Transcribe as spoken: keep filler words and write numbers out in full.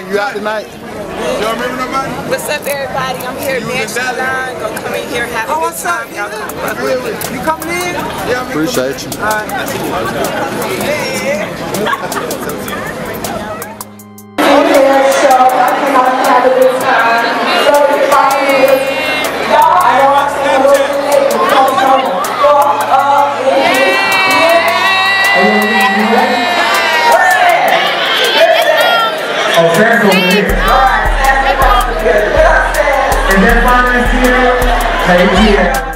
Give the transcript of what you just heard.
gang, you out tonight? Y'all remember nobody? What's up, everybody? I'm here next Elan. Gonna come in here, have a good time. Y'all come fuck with me. You coming in? Yeah, I appreciate you. All right. Okay, so I came out and have a good time. So if I is, y'all, I know I'm saying a little too late, but come come go up in Oh, Sam's over here. Alright, Sam's over here. And then finance here, take care.